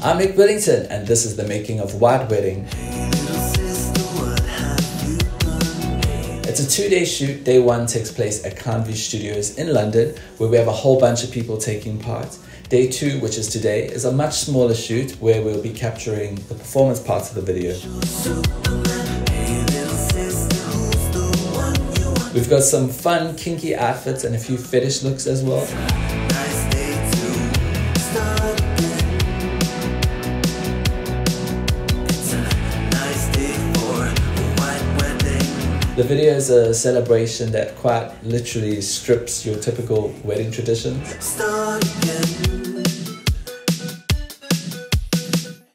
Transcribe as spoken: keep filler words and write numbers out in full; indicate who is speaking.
Speaker 1: I'm Nic Billington, and this is the making of White Wedding. It's a two-day shoot. Day one takes place at Clownview Studios in London, where we have a whole bunch of people taking part. Day two, which is today, is a much smaller shoot where we'll be capturing the performance parts of the video. We've got some fun, kinky outfits and a few fetish looks as well. The video is a celebration that quite literally strips your typical wedding traditions.